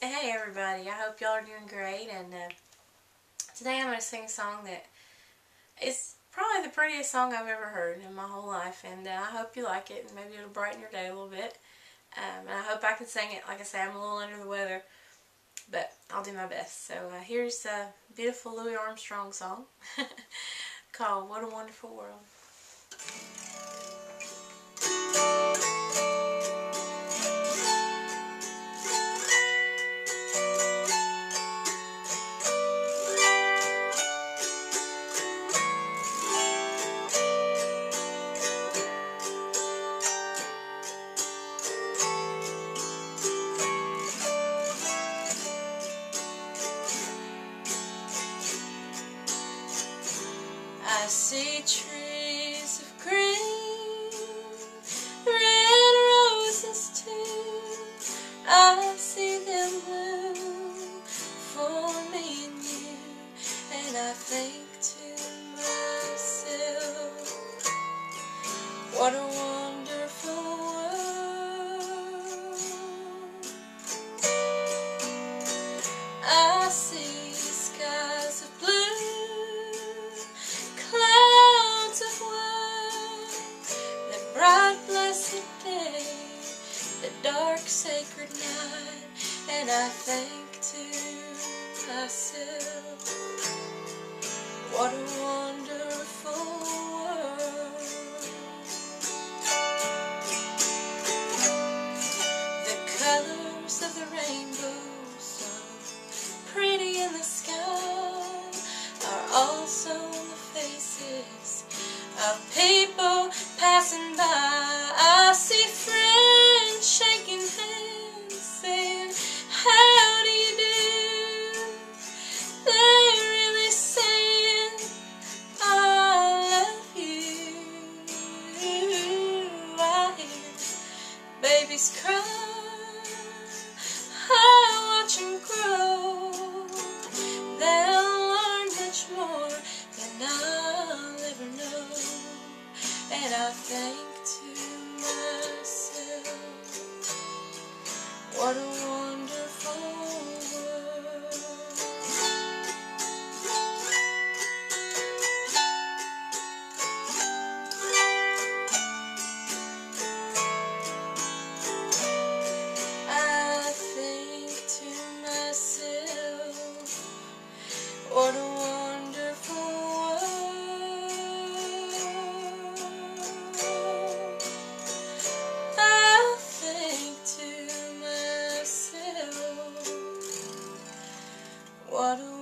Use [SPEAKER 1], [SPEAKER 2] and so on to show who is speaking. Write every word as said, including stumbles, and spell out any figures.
[SPEAKER 1] Hey everybody, I hope y'all are doing great, and uh, today I'm going to sing a song that is probably the prettiest song I've ever heard in my whole life, and uh, I hope you like it, and maybe it'll brighten your day a little bit. Um, and I hope I can sing it. Like I say, I'm a little under the weather, but I'll do my best. So uh, here's a beautiful Louis Armstrong song called What a Wonderful World. I see trees of green, red roses too. I see them bloom for me and you, and I think to myself, what a wonderful world. I see skies of blue, bright blessed day, the dark sacred night, and I think to myself, what a wonderful world. The colors of the rainbow, so pretty in the sky, are also on the faces of people passing by. I see friends shaking hands, saying, how do you do? They're really saying, I love you. I hear babies cry, I watch them grow. They'll learn much more than I'll ever know. And I think to myself, what a wonderful world. I think to myself, what a wonderful what a